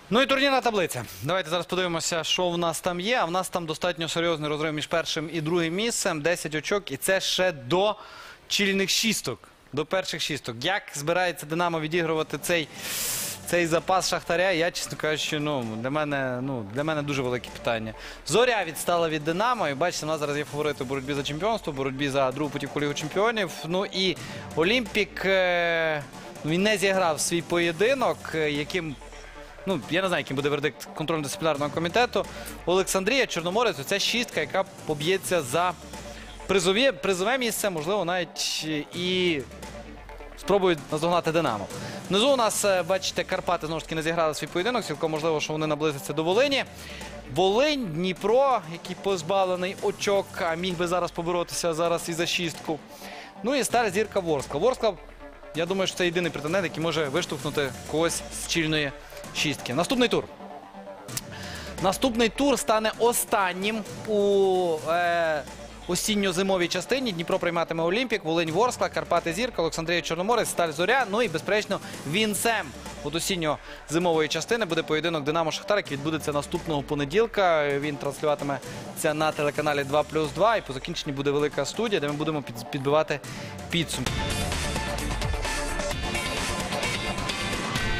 Ну і турнірна таблиця. Давайте зараз подивимося, що в нас там є. А в нас там достатньо серйозний розрив між першим і другим місцем. 10 очок. І це ще до чільних шісток. До перших шісток. Як збирається Динамо відігрувати цей запас Шахтаря, я, чесно кажучи, для мене дуже велике питання. Зоря відстала від Динамо. І бачите, у нас зараз є фаворити в боротьбі за чемпіонство, в боротьбі за другу путівку Лігу чемпіонів. Ну і Олімпік, він не зіграв свій поєдинок, яким... я не знаю, яким буде вердикт контрольно-дисциплінарного комітету. Олександрія, Чорноморець, це шістка, яка поб'ється за призове місце, можливо, навіть і спробують наздогнати Динамо. Внизу у нас, бачите, Карпати, знову ж таки, не зіграли свій поєдинок. Цілком можливо, що вони наблизяться до Волині. Волинь, Дніпро, який позбавлений очок, а міг би зараз поборотися зараз і за шістку. Ну і Сталь Зірка Ворскла. Ворскла, я думаю, що це єдиний претендент, який може виштовхнути когось з чільної шістки. Наступний тур. Наступний тур стане останнім у осінньо-зимовій частині. Дніпро прийматиме Олімпік, Волинь Ворскла, Карпати Зірка, Олександрія Чорноморець, Сталь Зоря. Ну і, безперечно, Вінсем. От осінньо-зимової частини буде поєдинок Динамо-Шахтар, який відбудеться наступного понеділка. Він транслюватиметься на телеканалі 2+2. І по закінченні буде велика студія, де ми будемо підбивати підсумки.